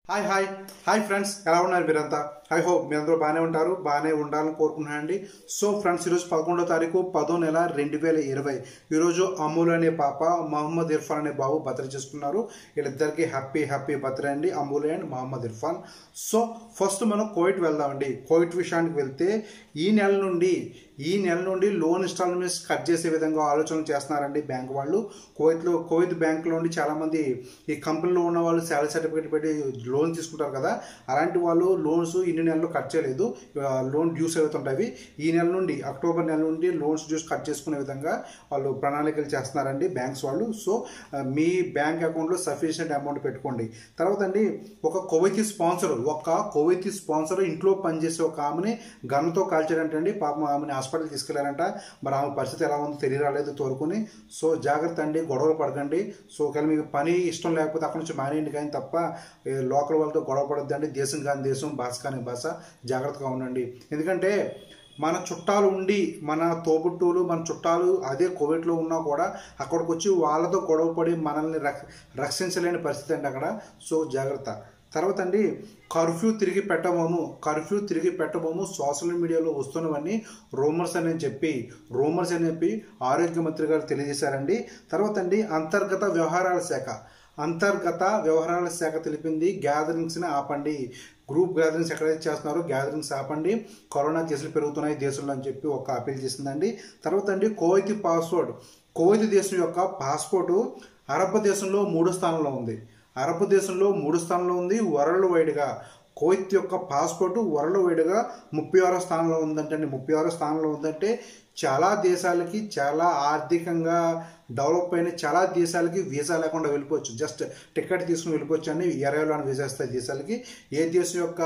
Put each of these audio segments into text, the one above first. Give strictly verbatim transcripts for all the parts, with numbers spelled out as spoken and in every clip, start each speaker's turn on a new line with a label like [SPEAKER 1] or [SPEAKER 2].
[SPEAKER 1] Hi hi hi friends, ఎలా ఉన్నారు మీరంతా? ఐ హోప్ మీ అందరూ బాగానే ఉంటారు, బాగానే ఉండాలని కోరుకుంటున్నాను అండి. సో ఫ్రెండ్స్, ఈరోజు పదకొండో తారీఖు పదో నెల రెండు వేల ఇరవై ఈరోజు అమూల్ అనే పాప, మహమ్మద్ ఇర్ఫాన్ అనే బాబు బర్త్డే చేసుకున్నారు. వీళ్ళిద్దరికి హ్యాపీ హ్యాపీ బర్త్డే అండి, Amul and Mohammed Irfan. So first మనం కోవిట్ వెళ్దామండి. కోవిట్ విషయానికి వెళ్తే ఈ నెల నుండి ఈ నెల నుండి లోన్ ఇన్స్టాల్మెంట్స్ కట్ చేసే విధంగా ఆలోచనలు చేస్తున్నారండి బ్యాంక్ వాళ్ళు. కోవిత్లో కోవిత్ బ్యాంకులో నుండి చాలామంది ఈ కంపెనీలో ఉన్న వాళ్ళు శాలరీ సర్టిఫికేట్ పెట్టి లోన్ తీసుకుంటారు కదా, అలాంటి వాళ్ళు లోన్స్ ఇన్ని నెలలు కట్ చేయలేదు, లోన్ డ్యూస్ అవుతుంటాయి. ఈ నెల నుండి అక్టోబర్ నెల నుండి లోన్స్ డ్యూస్ కట్ చేసుకునే విధంగా వాళ్ళు ప్రణాళికలు చేస్తున్నారండి బ్యాంక్స్ వాళ్ళు. సో మీ బ్యాంక్ అకౌంట్లో సఫిషియెంట్ అమౌంట్ పెట్టుకోండి. తర్వాత అండి, ఒక కోవైతీ స్పాన్సర్ ఒక కోవైతీ స్పాన్సర్ ఇంట్లో పనిచేసే ఒక ఆమెని గన్తో కాల్చాడంటండి. పాపం ఆమెని హాస్పిటల్ తీసుకెళ్లారంట. మరి ఆమె పరిస్థితి ఎలా ఉందో తెలియరాలేదు తోరుకుని. సో జాగ్రత్త అండి, గొడవలు పడకండి. సో ఒకవేళ మీకు పని ఇష్టం లేకపోతే అక్కడ నుంచి మానేయండి, కానీ తప్ప లోకల్ వాళ్ళతో గొడవ పడద్దండి. దేశం కాని దేశం, భాష కాని భాష, జాగ్రత్తగా ఉండండి. ఎందుకంటే మన చుట్టాలు ఉండి, మన తోబుట్టువులు, మన చుట్టాలు అదే కోవిడ్లో ఉన్నా కూడా అక్కడికి వచ్చి వాళ్ళతో గొడవపడి మనల్ని రక్షించలేని పరిస్థితి అండి అక్కడ. సో జాగ్రత్త. తర్వాత అండి, కర్ఫ్యూ తిరిగి పెట్టబోము కర్ఫ్యూ తిరిగి పెట్టబోము సోషల్ మీడియాలో వస్తున్నవన్నీ రూమర్స్ అని చెప్పి రూమర్స్ అని చెప్పి ఆరోగ్య మంత్రి గారు తెలియజేశారండి. తర్వాత అండి, అంతర్గత వ్యవహారాల శాఖ అంతర్గత వ్యవహారాల శాఖ తెలిపింది, గ్యాదరింగ్స్ని ఆపండి. గ్రూప్ గ్యాదరింగ్స్ ఎక్కడైతే చేస్తున్నారో గ్యాదరింగ్స్ ఆపండి, కరోనా కేసులు పెరుగుతున్నాయి దేశంలో అని చెప్పి ఒక అప్పీల్ చేసిందండి. తర్వాత అండి, కోవైతీ పాస్పోర్ట్ కోవైతీ దేశం యొక్క పాస్పోర్టు అరబ్ దేశంలో మూడో స్థానంలో ఉంది అరబ్ దేశంలో మూడు స్థానంలో ఉంది వరల్డ్ వైడ్గా. కోవైత్ యొక్క పాస్పోర్టు వరల్డ్ వైడ్గా ముప్పై ఆరో స్థానంలో ఉందంటే ముప్పై ఆరో స్థానంలో ఉందంటే చాలా దేశాలకి, చాలా ఆర్థికంగా డెవలప్ అయిన చాలా దేశాలకి వీసా లేకుండా వెళ్ళిపోవచ్చు. జస్ట్ టికెట్ తీసుకుని వెళ్ళిపోవచ్చు అండి. ఇరవైలో వీసా ఇస్తాయి దేశాలకి. ఏ దేశం యొక్క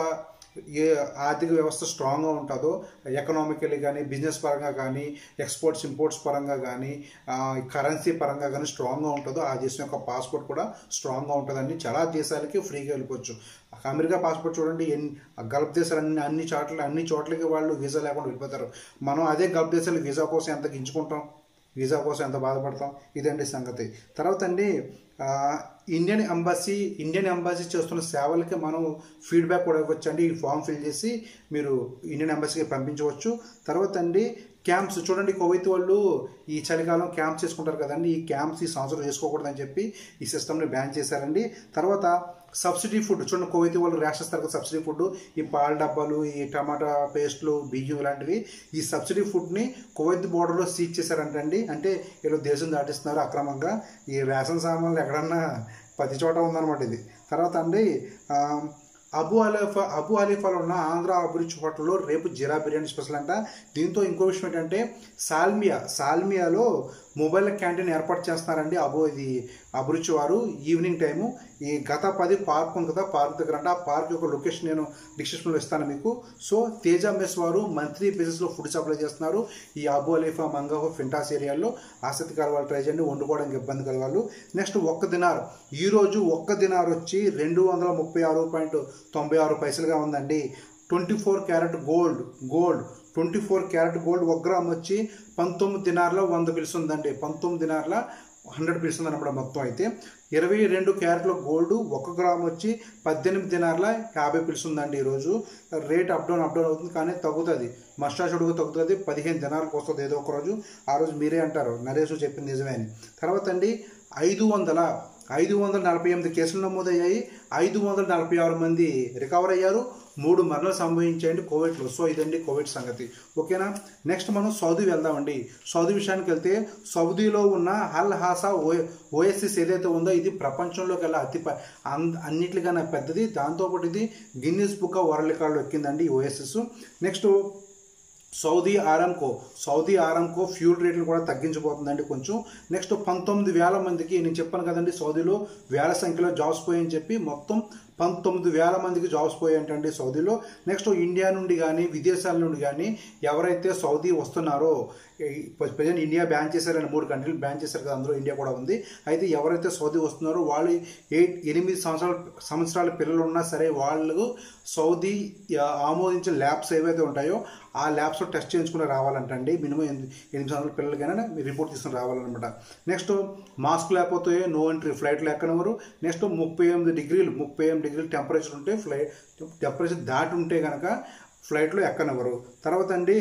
[SPEAKER 1] ఏ ఆర్థిక వ్యవస్థ స్ట్రాంగ్గా ఉంటుందో, ఎకనామికలీ కానీ, బిజినెస్ పరంగా కానీ, ఎక్స్పోర్ట్స్ ఇంపోర్ట్స్ పరంగా కానీ, కరెన్సీ పరంగా కానీ స్ట్రాంగ్గా ఉంటుందో ఆ దేశం యొక్క పాస్పోర్ట్ కూడా స్ట్రాంగ్గా ఉంటుందండి. చాలా దేశాలకి ఫ్రీగా వెళ్ళిపోవచ్చు. అమెరికా పాస్పోర్ట్ చూడండి, ఎన్ని గల్ఫ్ దేశాలు అన్ని అన్ని చోట్ల అన్ని చోట్లకి వాళ్ళు వీసా లేకుండా వెళ్ళిపోతారు. మనం అదే గల్ఫ్ దేశాలు వీసా కోసం ఎంత గించుకుంటాం, వీసా కోసం ఎంత బాధపడతాం. ఇదండి సంగతి. తర్వాత అండి, ఇండియన్ ఎంబసీ ఇండియన్ ఎంబసీ చేస్తున్న సేవలకి మనం ఫీడ్బ్యాక్ కూడా ఇవ్వచ్చు అండి. ఈ ఫామ్ ఫిల్ చేసి మీరు ఇండియన్ ఎంబసీకి పంపించవచ్చు. తర్వాత అండి, క్యాంప్స్ చూడండి, కోవైత్ వాళ్ళు ఈ చలికాలం క్యాంప్స్ చేసుకుంటారు కదండి. ఈ క్యాంప్స్ ఈ సంవత్సరం చేసుకోకూడదని చెప్పి ఈ సిస్టమ్ని బ్యాన్ చేశారండి. తర్వాత సబ్సిడీ ఫుడ్ చూడండి, కోవైతీ వాళ్ళు రేషన్ ఇస్తారు కదా సబ్సిడీ ఫుడ్, ఈ పాల డబ్బాలు, ఈ టమాటా పేస్ట్లు, బియ్యం ఇలాంటివి. ఈ సబ్సిడీ ఫుడ్ని కువైత్ బోర్డర్లో సీజ్ చేశారంటండి. అంటే వీళ్ళు దేశం దాటిస్తున్నారు అక్రమంగా. ఈ రేషన్ సామాన్లు ఎక్కడన్నా పది చోట ఉందన్నమాట ఇది. తర్వాత అండి, అబు అలీఫా అబు అలీఫాలో ఉన్న ఆంధ్ర అభిరుచి హోటల్లో రేపు జీరా బిర్యానీ స్పెషల్ అంట. దీంతో ఇంకో విషయం ఏంటంటే, సాల్మియా సాల్మియాలో మొబైల్ క్యాంటీన్ ఏర్పాటు చేస్తున్నారండి అబు ఇది అభిరుచి వారు. ఈవినింగ్ టైము ఈ గత పది పార్క్ ఉంది కదా, పార్క్ దగ్గర అంటే ఆ పార్క్ యొక్క లొకేషన్ నేను డిస్క్రిప్షన్లో ఇస్తాను మీకు. సో తేజ మెస్ వారు మంత్లీ బేసిస్లో ఫుడ్ సప్లై చేస్తున్నారు ఈ అబు అలీఫా, మంగాహో, ఫింటాస్ ఏరియాల్లో. ఆసక్తి కల వాళ్ళు ట్రై చేయండి, వండుకోవడానికి ఇబ్బంది కల వాళ్ళు. నెక్స్ట్, ఒక్క దినార్ ఈరోజు ఒక్క దినార్ వచ్చి రెండు వందల ముప్పై ఆరు పాయింట్ తొంభై ఆరు పైసలుగా ఉందండి. Twenty four carat gold gold twenty four carat gold ఒక గ్రామ్ వచ్చి పంతొమ్మిది దినార్ల వంద పిలుస్తుందండి. పంతొమ్మిది దినార్ల హండ్రెడ్ పిలుస్తుంది అనమాట మొత్తం. అయితే ఇరవై రెండు క్యారెట్ల గోల్డ్ ఒక గ్రామ్ వచ్చి పద్దెనిమిది దినార్ల యాభై పిలుస్తుందండి. ఈరోజు rate up down up down అవుతుంది, కానీ తగ్గుతుంది. మస్టాషుడుగు తగ్గుతుంది, పదిహేను దినాలకు వస్తుంది ఏదో ఒక రోజు. ఆ రోజు మీరే అంటారు నరేష్ చెప్పింది నిజమే అని. తర్వాత అండి, ఐదు వందల ఐదు వందల నలభై ఎనిమిది కేసులు నమోదయ్యాయి. ఐదు వందల నలభై ఆరు మంది రికవర్ అయ్యారు. మూడు మరణాలు సంభవించాయండి కోవిడ్లో. సో ఇదండి కోవిడ్ సంగతి. ఓకేనా. నెక్స్ట్ మనం సౌదీ వెళ్దామండి. సౌదీ విషయానికి వెళ్తే, సౌదీలో ఉన్న అల్ హాసా ఓ ఓఎస్ఎస్ ఏదైతే ఉందో ఇది ప్రపంచంలోకి వెళ్ళి అతి అన్నిటికన్నా పెద్దది. దాంతోపాటు ఇది గిన్నీస్ బుక్ ఆఫ్ వరల్డ్ రికార్డులో ఎక్కిందండి ఈ OSS. Next, Saudi Aramco Saudi Aramco fuel రేట్లు కూడా తగ్గించబోతుందండి కొంచెం. నెక్స్ట్, పంతొమ్మిది వేల మందికి నేను చెప్పాను కదండి సౌదీలో వేల సంఖ్యలో జాబ్స్ పోయాయని చెప్పి, మొత్తం పంతొమ్మిది వేల మందికి జాబ్స్ పోయాయంటండి సౌదీలో. నెక్స్ట్, ఇండియా నుండి కానీ విదేశాల నుండి కానీ ఎవరైతే సౌదీ వస్తున్నారో, ప్రజెంట్ ఇండియా బ్యాన్ చేశారని మూడు కంట్రీలు బ్యాన్ చేశారు కదా, అందులో ఇండియా కూడా ఉంది. అయితే ఎవరైతే సౌదీ వస్తున్నారో వాళ్ళు ఎయిట్ ఎనిమిది సంవత్సరాల సంవత్సరాల పిల్లలు ఉన్నా సరే వాళ్ళు సౌదీ ఆమోదించిన ల్యాబ్స్ ఏవైతే ఉంటాయో ఆ ల్యాబ్స్ ల్యాబ్స్లో టెస్ట్ చేయించుకుని రావాలంటండి. మినిమం ఎనిమిది ఎనిమిది వందల పిల్లలకైనా రిపోర్ట్ తీసుకుని రావాలన్నమాట. నెక్స్ట్ మాస్క్ లేకపోతే నో ఎంట్రీ, ఫ్లైట్లో ఎక్కనివ్వరు. నెక్స్ట్ ముప్పై ఎనిమిది డిగ్రీలు ముప్పై ఎనిమిది డిగ్రీలు టెంపరేచర్ ఉంటే ఫ్లైట్ టెంపరేచర్ దాటి ఉంటే కనుక ఫ్లైట్లో ఎక్కనివ్వరు. తర్వాత అండి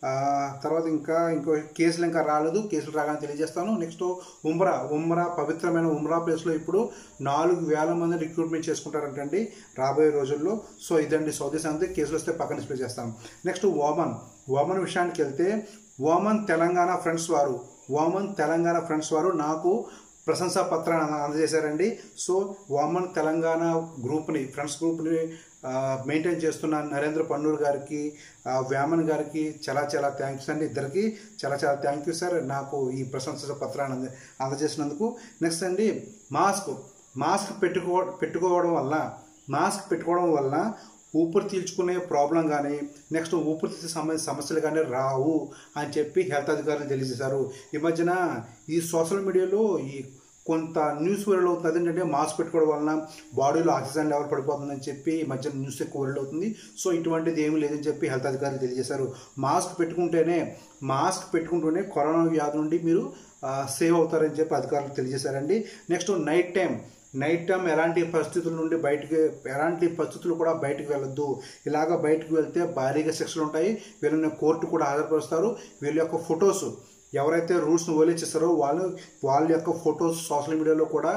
[SPEAKER 1] తర్వాత ఇంకా ఇంకో కేసులు ఇంకా రాలేదు, కేసులు రాగానే తెలియజేస్తాను. నెక్స్ట్ ఉమ్రా ఉమ్రా పవిత్రమైన ఉమ్రా ప్లేస్లో ఇప్పుడు నాలుగు వేల మంది రిక్రూట్మెంట్ చేసుకుంటారంటండి రాబోయే రోజుల్లో. సో ఇదండి సౌదీ సంగతి. కేసులు వస్తే పక్కన డిస్ప్లే చేస్తాం. నెక్స్ట్ ఓమన్ ఓమన్ విషయానికి వెళ్తే ఓమన్ తెలంగాణ ఫ్రెండ్స్ వారు ఓమన్ తెలంగాణ ఫ్రెండ్స్ వారు నాకు ప్రశంసా పత్రాన్ని అందజేశారండి. సో ఓమన్ తెలంగాణ గ్రూప్ని ఫ్రెండ్స్ గ్రూప్ని మెయింటైన్ చేస్తున్న నరేంద్ర పన్నూరు గారికి, వ్యామన్ గారికి చాలా చాలా థ్యాంక్స్ అండి. ఇద్దరికి చాలా చాలా థ్యాంక్ యూ సార్ నాకు ఈ ప్రశంసా పత్రాన్ని అంద అందజేసినందుకు. నెక్స్ట్ అండి మాస్క్ మాస్క్ పెట్టుకో పెట్టుకోవడం వల్ల మాస్క్ పెట్టుకోవడం వల్ల ఊపిరి పీల్చుకునే ప్రాబ్లం కానీ నెక్స్ట్ ఊపిరితిత్తుకు సంబంధించిన సమస్యలు కానీ రావు అని చెప్పి హెల్త్ అధికారులు తెలియజేశారు. ఈ మధ్యన ఈ సోషల్ మీడియాలో ఈ కొంత న్యూస్ వైరల్ అవుతుంది. ఏంటంటే మాస్క్ పెట్టుకోవడం వలన బాడీలో ఆక్సిజన్ లెవెల్ పడిపోతుందని చెప్పి ఈ మధ్య న్యూస్ ఎక్కువ వైరల్ అవుతుంది. సో ఇటువంటిది ఏమీ లేదని చెప్పి హెల్త్ అధికారులు తెలియజేశారు. మాస్క్ పెట్టుకుంటేనే మాస్క్ పెట్టుకుంటూనే కరోనా వ్యాధి నుండి మీరు సేవ్ అవుతారని చెప్పి అధికారులు తెలియజేశారండి. Next night time night time ఎలాంటి పరిస్థితుల నుండి బయటికి ఎలాంటి పరిస్థితులు కూడా బయటకు వెళ్ళొద్దు. ఇలాగ బయటకు వెళ్తే భారీగా శిక్షలు ఉంటాయి. వీళ్ళని కోర్టు కూడా హాజరుపరుస్తారు. వీళ్ళ యొక్క ఫొటోస్ ఎవరైతే రూల్స్ను ఓలేచేస్తారో వాళ్ళు వాళ్ళ యొక్క ఫొటోస్ సోషల్ మీడియాలో కూడా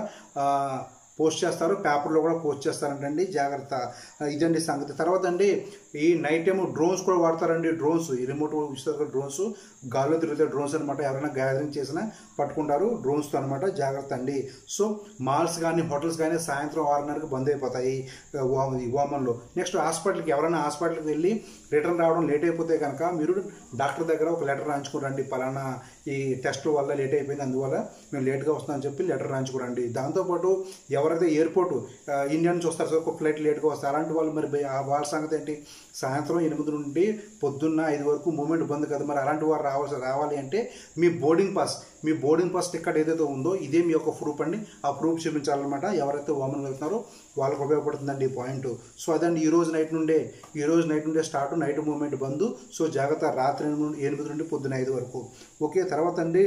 [SPEAKER 1] పోస్ట్ చేస్తారు, పేపర్లో కూడా పోస్ట్ చేస్తారంటండి. జాగ్రత్త. ఇదండి సంగతి. తర్వాత అండి ఈ నైట్ టైం డ్రోన్స్ కూడా వాడతారండి. డ్రోన్స్ ఈ రిమోట్ ఇస్తారు డ్రోన్స్ గాల్లో తిరుగుతాయి డ్రోన్స్ అనమాట. ఎవరైనా గ్యాదరింగ్ చేసినా పట్టుకుంటారు డ్రోన్స్తో అనమాట. జాగ్రత్త అండి. సో మాల్స్ కానీ హోటల్స్ కానీ సాయంత్రం ఆరున్నరకు బంద్ అయిపోతాయి ఓమన్లో. నెక్స్ట్ హాస్పిటల్కి ఎవరైనా హాస్పిటల్కి వెళ్ళి రిటర్న్ రావడం లేట్ అయిపోతే కనుక మీరు డాక్టర్ దగ్గర ఒక లెటర్ రాయించుకోరండి. పలానా ఈ టెస్ట్ వల్ల లేట్ అయిపోయింది, అందువల్ల మేము లేట్గా వస్తామని చెప్పి లెటర్ రాయించుకోరండి. దాంతోపాటు ఎవరైతే ఎయిర్పోర్ట్ ఇండియా నుంచి వస్తారు సార్ ఒక ఫ్లైట్ లేట్గా వస్తారు అలాంటి వాళ్ళు మరి వాళ్ళ సంగతి ఏంటి? సాయంత్రం ఎనిమిది నుండి పొద్దున్న ఐదు వరకు మూమెంట్ బంద్ కదా. మరి అలాంటి వారు రావాల్సి రావాలి అంటే మీ బోర్డింగ్ పాస్ మీ బోర్డింగ్ పాస్ టికెట్ ఏదైతే ఉందో ఇదే మీ యొక్క ప్రూఫ్ అండి. ఆ ప్రూఫ్ చూపించాలన్నమాట. ఎవరైతే ఓమన్ వెళ్తున్నారో వాళ్ళకి ఉపయోగపడుతుందండి ఈ పాయింట్. సో అదండి ఈ రోజు నైట్ నుండే ఈ రోజు నైట్ నుండే start night movement bandh. So జాగ్రత్త. రాత్రి ఎనిమిది నుండి పొద్దున్న ఐదు వరకు. ఓకే. తర్వాత అండి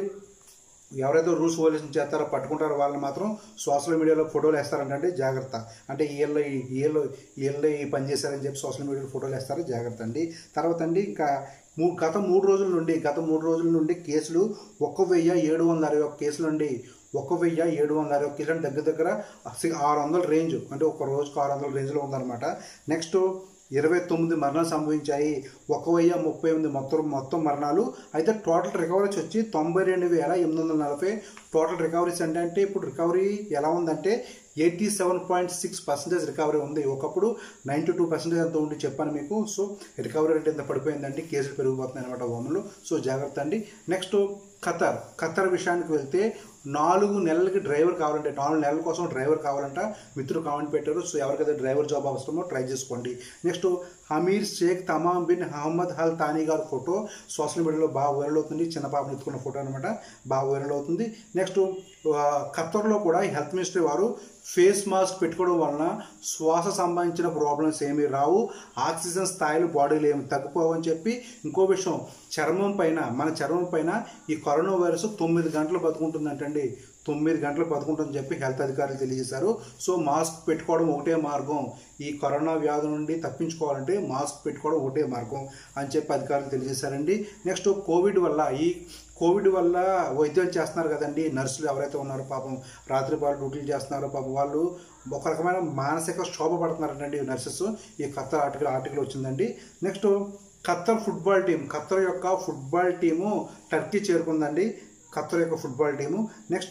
[SPEAKER 1] ఎవరైతే రూల్స్ వోలేషన్ చేస్తారో పట్టుకుంటారో వాళ్ళని మాత్రం సోషల్ మీడియాలో ఫోటోలు వేస్తారంటే జాగ్రత్త. అంటే వీళ్ళు వీళ్ళు వీళ్ళు ఈ పని చేశారని చెప్పి సోషల్ మీడియాలో ఫోటోలు వేస్తారు. జాగ్రత్త అండి. తర్వాత అండి ఇంకా మూ గత మూడు రోజుల నుండి గత మూడు రోజుల నుండి కేసులు ఒక్క వెయ్యి ఏడు వందల అరవై ఒక్క కేసులు అండి. ఒక వెయ్యి ఏడు వందల అరవై ఒక్క కేసులు దగ్గర దగ్గర ఆరు వందల రేంజ్ అంటే ఒక రోజుకు ఆరు వందల రేంజ్లో ఉందన్నమాట. నెక్స్ట్ ఇరవై తొమ్మిది మరణాలు సంభవించాయి. ఒక వెయ్యి ముప్పై ఎనిమిది మొత్తం మొత్తం మరణాలు. అయితే టోటల్ రికవరీస్ వచ్చి తొంభై రెండు వేల ఎనిమిది వందల నలభై టోటల్ రికవరీస్ అంటే అంటే ఇప్పుడు రికవరీ ఎలా ఉందంటే eighty seven point six percentage recovery ఉంది. ఒకప్పుడు నైంటీ టూ పర్సెంటేజ్ అంత ఉండి చెప్పాను మీకు. సో రికవరీ రేట్ ఎంత పడిపోయిందండి. కేసులు పెరిగిపోతున్నాయి అనమాట ఓమన్లో. సో జాగ్రత్త అండి. నెక్స్ట్ ఖతర్ ఖతర్ విషయానికి వెళ్తే నాలుగు నెలలకి డ్రైవర్ కావాలంటే నాలుగు నెలల కోసం డ్రైవర్ కావాలంట. మిత్రులు కామెంట్ పెట్టారు. సో ఎవరికైతే డ్రైవర్ జాబ్ అవసరమో ట్రై చేసుకోండి. Next Amir Sheikh Tamim bin Ahmad Al Thani గారి ఫోటో సోషల్ మీడియాలో బాగా వైరల్ అవుతుంది. చిన్న పాపను ఎత్తుకున్న ఫోటో అనమాట. బాగా వైరల్ అవుతుంది. నెక్స్ట్ ఖత్తర్లో కూడా హెల్త్ మినిస్ట్రీ వారు ఫేస్ మాస్క్ పెట్టుకోవడం వలన శ్వాస సంబంధించిన ప్రాబ్లమ్స్ ఏమీ రావు, ఆక్సిజన్ స్థాయిలు బాడీలో ఏమి తగ్గిపోవని చెప్పి. ఇంకో విషయం చర్మం పైన మన చర్మం పైన ఈ కరోనా వైరస్ తొమ్మిది గంటలు బతుకుంటుందంటండి. తొమ్మిది గంటలు బతుకుంటుందని చెప్పి హెల్త్ అధికారులు తెలియజేశారు. సో మాస్క్ పెట్టుకోవడం ఒకటే మార్గం. ఈ కరోనా వ్యాధి నుండి తప్పించుకోవాలంటే మాస్క్ పెట్టుకోవడం ఒకటే మార్గం అని చెప్పి అధికారులు తెలియజేశారండి. నెక్స్ట్ కోవిడ్ వల్ల ఈ కోవిడ్ వల్ల వైద్యం చేస్తున్నారు కదండి నర్సులు ఎవరైతే ఉన్నారో పాపం రాత్రిపాలు డ్యూటీలు చేస్తున్నారో పాపం వాళ్ళు ఒక రకమైన మానసిక క్షోభ పడుతున్నారండి నర్సెస్. ఈ ఖత్తర్ ఆర్టికల్ ఆర్టికల్ వచ్చిందండి. Next Qatar football team Qatar యొక్క ఫుట్బాల్ టీము టర్కీ చేరుకుందండి. ఖత్తర్ యొక్క ఫుట్బాల్ టీము. నెక్స్ట్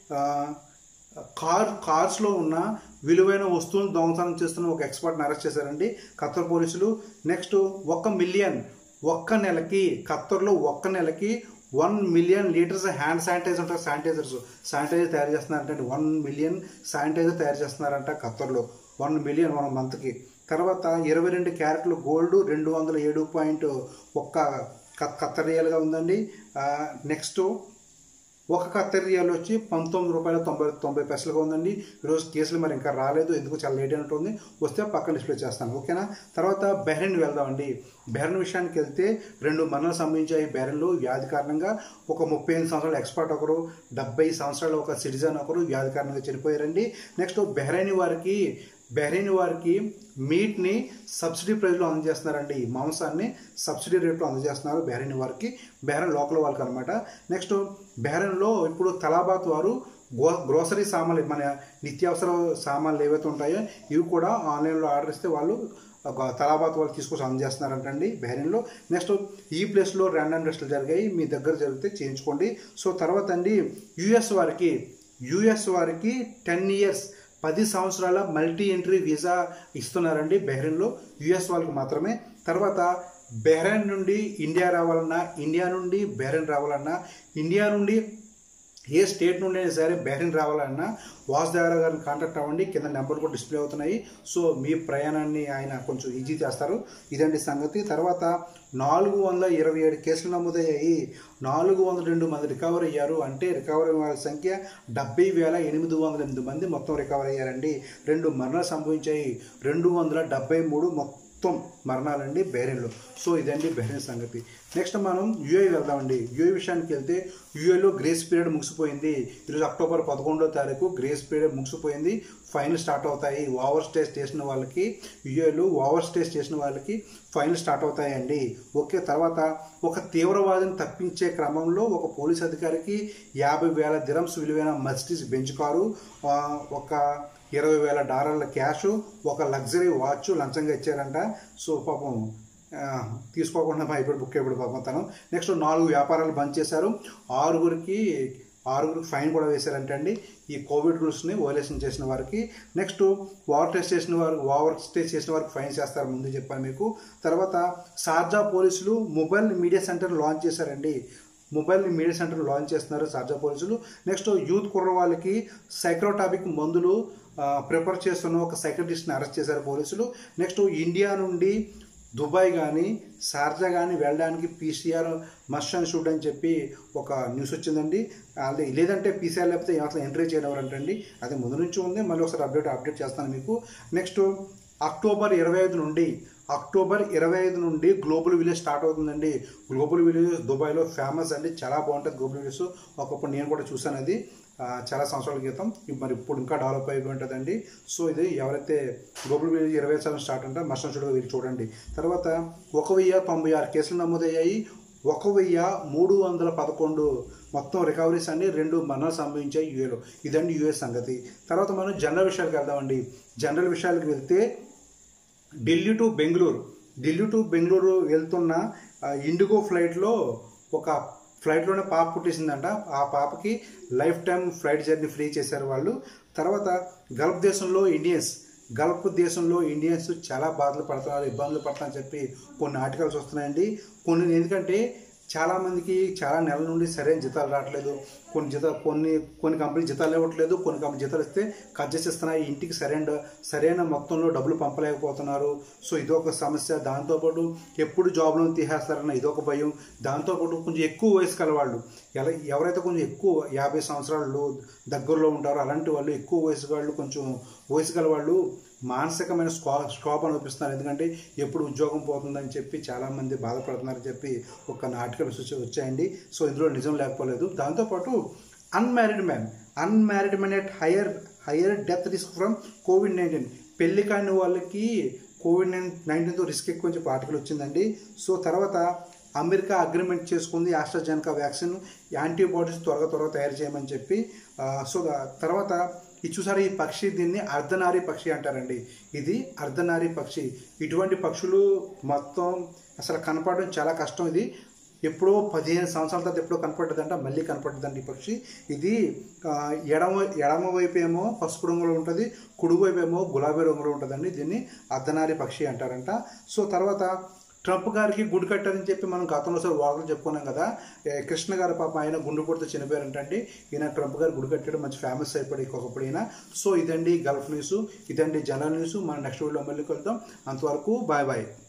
[SPEAKER 1] కార్ కార్స్లో ఉన్న విలువైన వస్తువులను దొంగతనం చేస్తున్న ఒక ఎక్స్పర్ట్ని అరెస్ట్ చేశారండి ఖత్తర్ పోలీసులు. నెక్స్ట్ ఒక మిలియన్ ఒక్క నెలకి ఖత్తర్లో ఒక్క నెలకి one million litres hand sanitizer ఉంటారు. శానిటైజర్స్ శానిటైజర్ తయారు చేస్తున్నారంటే వన్ మిలియన్ శానిటైజర్ తయారు చేస్తున్నారంట ఖత్తర్లో. వన్ మిలియన్ వన్ మంత్కి. తర్వాత ఇరవై రెండు క్యారెట్లు గోల్డ్ రెండు వందల ఏడు పాయింట్ ఒక్క ఖత్తర్ రియల్గా ఉందండి. నెక్స్ట్ ఒక ఖత్తర్ రియాల్ వచ్చి పంతొమ్మిది రూపాయల తొంభై తొంభై పైసలుగా ఉందండి. ఈరోజు కేసులు మరి ఇంకా రాలేదు, ఎందుకు చాలా లేట్ అయినట్టుంది. వస్తే పక్కన డిస్ప్లే చేస్తాను, ఓకేనా. తర్వాత బహ్రెయిన్ వెళ్దామండి. బహ్రెయిన్ విషయానికి వెళ్తే రెండు మరణాలు సంభవించాయి. బహ్రెయిన్లో వ్యాధి కారణంగా ఒక ముప్పై ఎనిమిది సంవత్సరాల ఎక్స్పర్ట్ ఒకరు, డెబ్బై సంవత్సరాల ఒక సిటిజన్ ఒకరు వ్యాధి కారణంగా చనిపోయారండి. నెక్స్ట్ బహ్రెయిన్ వారికి బహ్రెయిన్ వారికి మీట్ని సబ్సిడీ ప్రైస్లో అందజేస్తున్నారండి. ఈ మాంసాన్ని సబ్సిడీ రేట్లో అందజేస్తున్నారు బహ్రెయిన్ వారికి, బహ్రెయిన్ లోకల్ వాళ్ళకి అనమాట. నెక్స్ట్ బహ్రెయిన్లో ఇప్పుడు తలాబాత్ వారు గో గ్రోసరీ సామాన్లు, మన నిత్యావసర సామాన్లు ఏవైతే ఉంటాయో ఇవి కూడా ఆన్లైన్లో ఆర్డర్ ఇస్తే వాళ్ళు తలాబాత్ వాళ్ళు తీసుకొచ్చి అందజేస్తున్నారంటండి బహ్రెయిన్లో. నెక్స్ట్ ఈ ప్లేస్లో ర్యాండమ్ టెస్టులు జరిగాయి, మీ దగ్గర జరిగితే చేయించుకోండి. సో తర్వాత అండి యుఎస్ వారికి యుఎస్ వారికి టెన్ ఇయర్స్ పది సంవత్సరాల మల్టీ ఎంట్రీ వీసా ఇస్తున్నారండి బహ్రెయిన్లో, యుఎస్ వాళ్ళకి మాత్రమే. తర్వాత బహ్రెయిన్ నుండి ఇండియా రావాలన్నా, ఇండియా నుండి బహ్రెయిన్ రావాలన్నా, ఇండియా నుండి ఏ స్టేట్ నుండి అయినా సరే బహ్రెయిన్ రావాలన్నా వాసుదేవరా గారిని కాంటాక్ట్ అవ్వండి, కింద నెంబర్లు కూడా డిస్ప్లే అవుతున్నాయి. సో మీ ప్రయాణాన్ని ఆయన కొంచెం ఈజీ చేస్తారు, ఇదండి సంగతి. తర్వాత నాలుగు వందల ఇరవై ఏడు కేసులు నమోదయ్యాయి, నాలుగు వందల రెండు మంది రికవర్ అయ్యారు. అంటే రికవర్ అయ్యే వాళ్ళ సంఖ్య డెబ్బై వేల ఎనిమిది వందల ఎనిమిది మంది మొత్తం రికవర్ అయ్యారండి. రెండు మరణాలు సంభవించాయి, రెండు వందల డెబ్బై మూడు మొత్తం మరణాలండి బహ్రెయిన్లో. సో ఇదండి బహ్రెయిన్ సంగతి. నెక్స్ట్ మనం యూఏ వెళ్దామండి. యూఏ విషయానికి వెళ్తే యూఏలో గ్రేస్ పీరియడ్ ముగిసిపోయింది. ఈరోజు అక్టోబర్ పదకొండో తారీఖు గ్రేస్ పీరియడ్ ముగిసిపోయింది, ఫైనల్ స్టార్ట్ అవుతాయి. ఓవర్ స్టే చేసిన వాళ్ళకి యూఏలో ఓవర్ స్టే చేసిన వాళ్ళకి ఫైనల్ స్టార్ట్ అవుతాయండి, ఓకే. తర్వాత ఒక తీవ్రవాదిని తప్పించే క్రమంలో ఒక పోలీస్ అధికారికి యాభై వేల దిరమ్స్ విలువైన మర్సిడీస్ బెంచ్ కారు, ఒక ఇరవై వేల డాలర్ల క్యాష్, ఒక లగ్జరీ వాచ్ లంచంగా ఇచ్చారంట. సో పాపం తీసుకోకుండా ఇప్పుడు బుక్ అయిపోయి పాపం తను. నెక్స్ట్ నాలుగు వ్యాపారాలు బంద్ చేశారు, ఆరుగురికి ఆరుగురికి ఫైన్ కూడా వేశారంటే అండి ఈ కోవిడ్ రూల్స్ని వయోలేషన్ చేసిన వారికి. నెక్స్ట్ ఓవర్ టెస్ట్ చేసిన వారు ఓవర్ స్టే చేసిన వారికి ఫైన్ చేస్తారు, ముందు చెప్పాను మీకు. తర్వాత షార్జా పోలీసులు మొబైల్ మీడియా సెంటర్ లాంచ్ చేశారండి, మొబైల్ మీడియా సెంటర్ లాంచ్ చేస్తున్నారు షార్జా పోలీసులు. నెక్స్ట్ యూత్ కుర్ర వాళ్ళకి సైక్రోటాపిక్ మందులు ప్రిపేర్ చేస్తున్న ఒక సైక్రటిస్ట్ని అరెస్ట్ చేశారు పోలీసులు. నెక్స్ట్ ఇండియా నుండి దుబాయ్ కానీ షార్జా కానీ వెళ్ళడానికి పీసీఆర్ మస్ట్ అండ్ షుడ్ అని చెప్పి ఒక న్యూస్ వచ్చిందండి. అది లేదంటే పీసీఆర్ లేకపోతే అసలు ఎంట్రీ చేయనివారంటండి, అది ముందు నుంచి ఉంది, మళ్ళీ ఒకసారి అప్డేట్ అప్డేట్ చేస్తాను మీకు. నెక్స్ట్ అక్టోబర్ ఇరవై ఐదు నుండి అక్టోబర్ ఇరవై ఐదు నుండి గ్లోబల్ విలేజ్ స్టార్ట్ అవుతుందండి. గ్లోబల్ విలేజ్ దుబాయ్లో ఫేమస్ అండి, చాలా బాగుంటుంది గ్లోబల్ విలేజ్. ఒకప్పుడు నేను కూడా చూసాను, అది చాలా సంవత్సరాల క్రితం, మరి ఇప్పుడు ఇంకా డెవలప్ అయిపోయి ఉంటుందండి. సో ఇది ఎవరైతే గ్లోబల్ విలేజ్ ఇరవై శాతం స్టార్ట్ అంటే మస్ట్ చూడ వీళ్ళు చూడండి. తర్వాత ఒక వెయ్యి తొంభై ఆరు కేసులు నమోదయ్యాయి, ఒక వెయ్యి మూడు వందల పదకొండు మొత్తం రికవరీస్ అండి, రెండు మరణాలు సంభవించాయి యూఏలో. ఇదండి యూఏ సంగతి. తర్వాత మనం జనరల్ విషయాలకు వెళ్దామండి. జనరల్ విషయాలకు వెళ్తే ఢిల్లీ టు బెంగళూరు ఢిల్లీ టు బెంగళూరు వెళ్తున్న ఇండిగో ఫ్లైట్లో ఒక ఫ్లైట్లోనే పాప పుట్టేసిందంట. ఆ పాపకి life time flight journey free చేశారు వాళ్ళు. తర్వాత గల్ఫ్ దేశంలో ఇండియన్స్ గల్ఫ్ దేశంలో ఇండియన్స్ చాలా బాధలు పడుతున్నారు, ఇబ్బందులు పడుతున్నారని చెప్పి కొన్ని ఆర్టికల్స్ వస్తున్నాయండి. కొన్ని ఎందుకంటే చాలామందికి చాలా నెలల నుండి సరైన జీతాలు రావట్లేదు, కొన్ని జీతాలు కొన్ని కొన్ని కంపెనీ జీతాలు ఇవ్వట్లేదు, కొన్ని కంపెనీ జీతాలు ఇస్తే కట్ చేసేస్తున్నాయి, ఇంటికి సరైన సరైన మొత్తంలో డబ్బులు పంపలేకపోతున్నారు. సో ఇదొక సమస్య. దాంతోపాటు ఎప్పుడు జాబ్లను తీసేస్తారన్న ఇదొక భయం. దాంతోపాటు కొంచెం ఎక్కువ వయసు కల వాళ్ళు, ఎలా ఎవరైతే కొంచెం ఎక్కువ యాభై సంవత్సరాలు దగ్గరలో ఉంటారో అలాంటి వాళ్ళు, ఎక్కువ వయసు వాళ్ళు, కొంచెం వయసు గల వాళ్ళు మానసికమైన స్కా స్కాప్ అనిపిస్తున్నారు. ఎందుకంటే ఎప్పుడు ఉద్యోగం పోతుందని చెప్పి చాలామంది బాధపడుతున్నారని చెప్పి ఒక ఆర్టికల్స్ వచ్చాయండి. సో ఇందులో నిజం లేకపోలేదు. దాంతోపాటు unmarried man unmarried man at higher higher death risk from COVID nineteen పెళ్లి కాని వాళ్ళకి కోవిడ్ నైన్ నైన్టీన్తో రిస్క్ ఎక్కువ చెప్పి ఆర్టికల్ వచ్చిందండి. సో తర్వాత అమెరికా అగ్రిమెంట్ చేసుకుంది ఆస్ట్రాజెనకా వ్యాక్సిన్ యాంటీబాడీస్ త్వరగా త్వరగా తయారు చేయమని చెప్పి. సో తర్వాత ఇది చూసారు, ఈ పక్షి దీన్ని అర్ధనారీ పక్షి అంటారండి. ఇది అర్ధనారీ పక్షి. ఇటువంటి పక్షులు మొత్తం అసలు కనపడడం చాలా కష్టం. ఇది ఎప్పుడో పదిహేను సంవత్సరాల తర్వాత ఎప్పుడో కనపడుతుందంట, మళ్ళీ కనపడుతుందండి ఈ పక్షి. ఇది ఎడమ ఎడమ వైపు ఏమో పసుపు రంగులో ఉంటుంది, కుడి వైపు ఏమో గులాబీ రంగులో ఉంటుందండి. దీన్ని అర్ధనారీ పక్షి అంటారంట. సో తర్వాత ట్రంప్ గారికి గుడి కట్టారని చెప్పి మనం గతంలో సార్ వార్తలు చెప్పుకున్నాం కదా. కృష్ణ గారు పాప ఆయన గుండు కొడితే చనిపోయారంటండి. ఈయన ట్రంప్ గారు గుడి కట్టడం మంచి ఫేమస్ అయిపోయి ఒకప్పుడు ఈయన. సో ఇదండి గల్ఫ్ న్యూస్, ఇదండి జనరల్ న్యూస్. మనం నెక్స్ట్ వీడియో మళ్ళీ కలుద్దాం. అంతవరకు బాయ్ బాయ్.